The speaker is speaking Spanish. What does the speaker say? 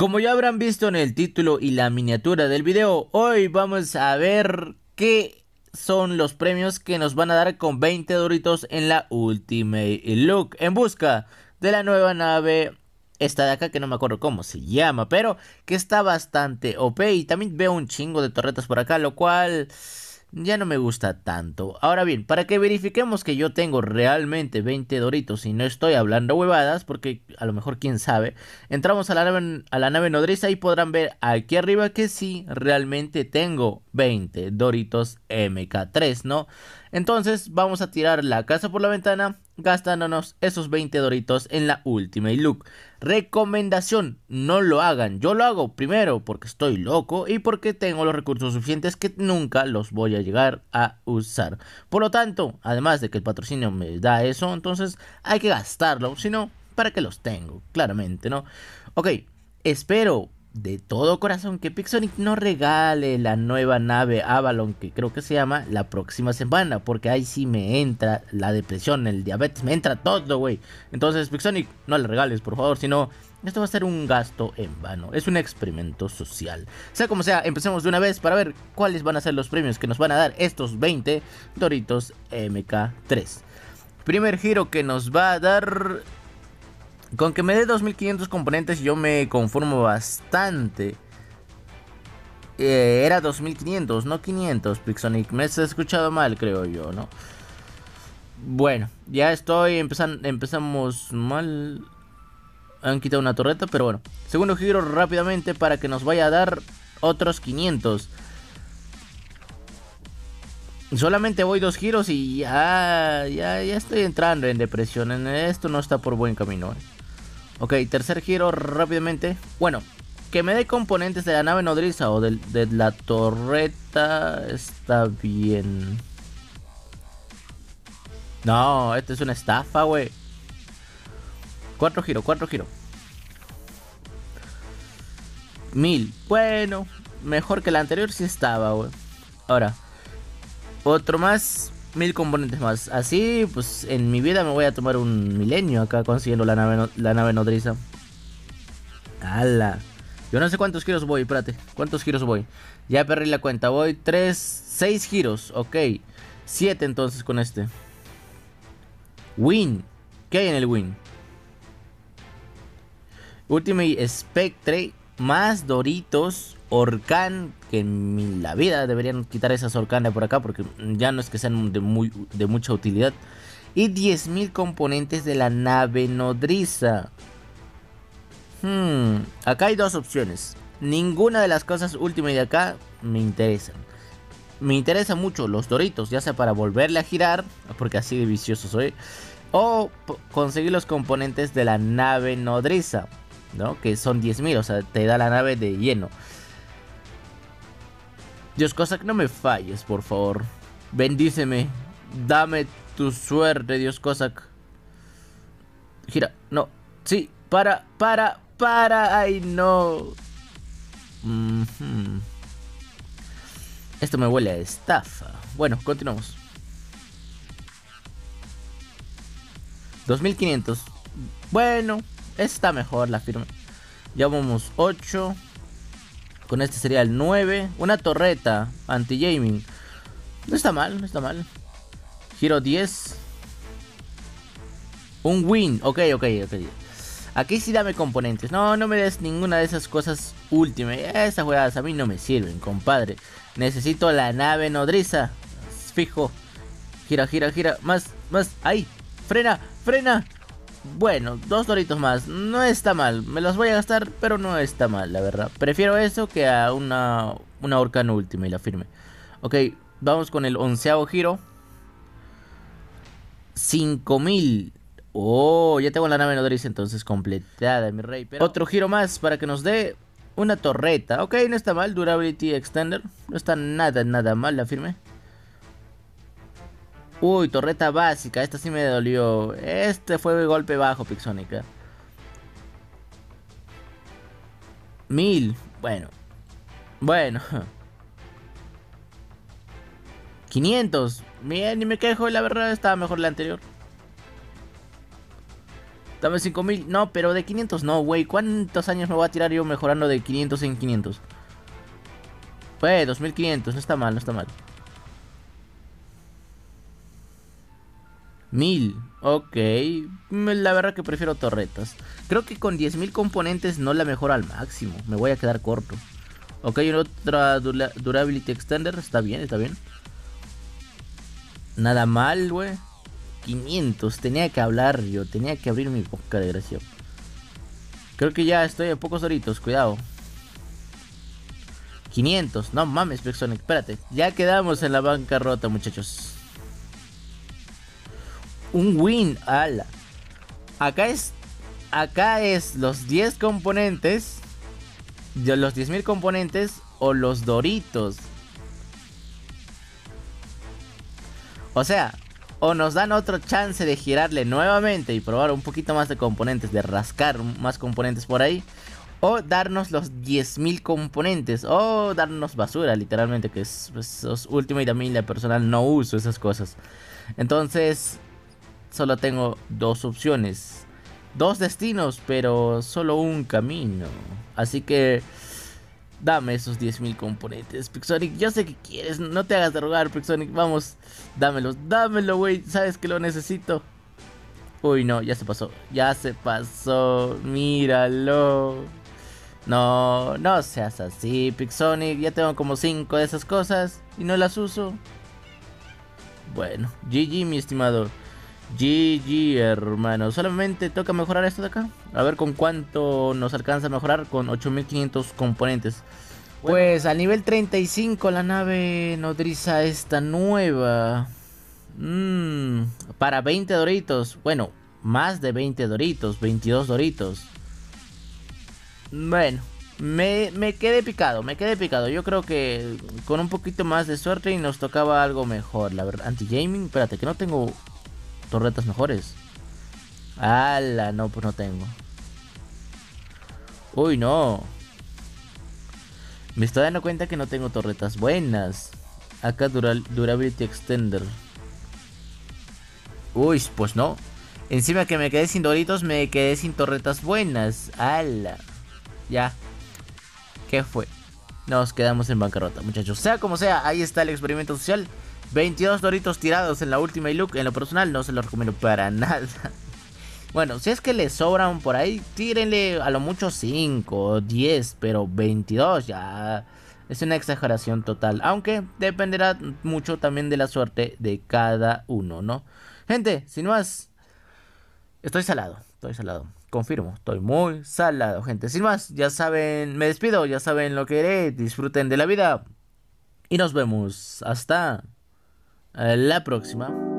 Como ya habrán visto en el título y la miniatura del video, hoy vamos a ver qué son los premios que nos van a dar con 20 doritos en la Ultimate Look en busca de la nueva nave. Esta de acá que no me acuerdo cómo se llama, pero que está bastante OP y también veo un chingo de torretas por acá, lo cual ya no me gusta tanto. Ahora bien, para que verifiquemos que yo tengo realmente 20 doritos y no estoy hablando huevadas, porque a lo mejor quién sabe, entramos a la nave nodriza y podrán ver aquí arriba que sí, realmente tengo 20 doritos MK3, ¿no? Entonces vamos a tirar la casa por la ventana gastándonos esos 20 doritos en la Ultimate Look. Recomendación, no lo hagan. Yo lo hago primero porque estoy loco y porque tengo los recursos suficientes que nunca los voy a llegar a usar. Por lo tanto, además de que el patrocinio me da eso, entonces hay que gastarlo, si no, ¿para qué los tengo? Claramente, ¿no? Ok, espero de todo corazón que Pixonic no regale la nueva nave Avalon, que creo que se llama, la próxima semana, porque ahí sí me entra la depresión, el diabetes, me entra todo, güey. Entonces, Pixonic, no le regales, por favor, si no, esto va a ser un gasto en vano. Es un experimento social. Sea como sea, empecemos de una vez para ver cuáles van a ser los premios que nos van a dar estos 20 Doritos MK3. Primer giro que nos va a dar... Con que me dé 2500 componentes yo me conformo bastante. Era 2500, no 500, Pixonic. Me has escuchado mal, creo yo, ¿no? Bueno, ya estoy empezamos mal. Han quitado una torreta, pero bueno. Segundo giro rápidamente para que nos vaya a dar otros 500. Solamente voy 2 giros y ya estoy entrando en depresión. Esto no está por buen camino, Ok, tercer giro rápidamente. Bueno, que me dé componentes de la nave nodriza o de la torreta está bien. No, esto es una estafa, güey. Cuatro giro. 1000. Bueno, mejor que la anterior sí estaba, güey. Ahora, otro más. 1000 componentes más. Así, pues en mi vida me voy a tomar un milenio acá consiguiendo la nave nodriza. ¡Hala! Yo no sé cuántos giros voy, espérate. ¿Cuántos giros voy? Ya perdí la cuenta. Voy 6 giros. Ok. 7 entonces con este. Win. ¿Qué hay en el win? Ultimate Spectre. Más Doritos. Orcan. Que en la vida deberían quitar esas Orcan de por acá. Porque ya no es que sean de mucha utilidad. Y 10.000 componentes de la nave nodriza. Acá hay dos opciones. Ninguna de las cosas Ultimate de acá me interesan. Me interesan mucho los Doritos, ya sea para volverle a girar, porque así de vicioso soy, o conseguir los componentes de la nave nodriza, ¿no? Que son 10.000, o sea, te da la nave de lleno. Dios Cossack, no me falles, por favor. Bendíceme. Dame tu suerte, Dios Cossack. Gira, no. Sí, para. Ay, no. Esto me huele a estafa. Bueno, continuamos. 2500. Bueno, está mejor la firma. Ya vamos 8. Con este sería el 9. Una torreta anti-gaming. No está mal, no está mal. Giro 10. Un win. Ok. Aquí sí dame componentes. No me des ninguna de esas cosas últimas. Esas jugadas a mí no me sirven, compadre. Necesito la nave nodriza. Fijo. Gira. Más. Ahí. Frena. Bueno, 2 doritos más. No está mal. Me los voy a gastar, pero no está mal, la verdad. Prefiero eso que a una Orcan última y la firme. Ok, vamos con el 11º giro. 5000. Oh, ya tengo la nave nodriza entonces completada, mi rey. Pero otro giro más para que nos dé una torreta. Ok, no está mal. Durability Extender. No está nada mal la firme. Uy, torreta básica. Esta sí me dolió. Este fue golpe bajo, Pixonic. 1000. Bueno. 500. Bien, ni me quejo. La verdad estaba mejor la anterior. Dame 5000. No, pero de 500 no, güey. ¿Cuántos años me voy a tirar yo mejorando de 500 en 500? Pues 2500, no está mal, no está mal. 1000, ok. La verdad que prefiero torretas. Creo que con 10.000 componentes no la mejoro al máximo. Me voy a quedar corto. Ok, otra Durability Extender. Está bien, está bien. Nada mal, güey. 500, tenía que hablar yo. Tenía que abrir mi boca, desgraciado. Creo que ya estoy a pocos doritos, cuidado. 500, no mames, Pixonic, espérate. Ya quedamos en la bancarrota, muchachos. Un win, ala. Acá es los 10 componentes. Los 10.000 componentes o los doritos. O sea, o nos dan otro chance de girarle nuevamente y probar un poquito más de componentes, de rascar más componentes por ahí. O darnos los 10.000 componentes. O darnos basura, literalmente, que es pues, Ultimate a mí, la personal, no uso esas cosas. Entonces, solo tengo dos opciones. Dos destinos, pero solo un camino. Así que dame esos 10.000 componentes, Pixonic. Yo sé que quieres, no te hagas de rogar, Pixonic. Vamos, dámelos, dámelo, güey. Sabes que lo necesito. Uy, no, ya se pasó. Ya se pasó, míralo. No, no seas así, Pixonic. Ya tengo como 5 de esas cosas y no las uso. Bueno, GG, mi estimado. GG, hermano. Solamente toca mejorar esto de acá. A ver con cuánto nos alcanza a mejorar. Con 8500 componentes. Pues al nivel 35 la nave nodriza esta nueva. Para 20 doritos. Bueno, más de 20 doritos. 22 doritos. Bueno, me quedé picado, me quedé picado. Yo creo que con un poquito más de suerte y nos tocaba algo mejor, la verdad. Anti-gaming, espérate, que no tengo torretas mejores. ¡Hala! No, pues no tengo. Uy, no. Me estoy dando cuenta que no tengo torretas buenas. Acá Durability Extender. Uy, pues no. Encima que me quedé sin doritos, me quedé sin torretas buenas. ¡Hala! Ya. ¿Qué fue? Nos quedamos en bancarrota, muchachos. Sea como sea, ahí está el experimento social. 22 doritos tirados en la última look. En lo personal no se lo recomiendo para nada. Bueno, si es que le sobran por ahí, tírenle a lo mucho 5 o 10. Pero 22 ya es una exageración total. Aunque dependerá mucho también de la suerte de cada uno, ¿no? Gente, sin más, estoy salado, estoy salado. Confirmo, estoy muy salado, gente. Sin más, ya saben, me despido, ya saben lo que haré. Disfruten de la vida. Y nos vemos hasta la próxima.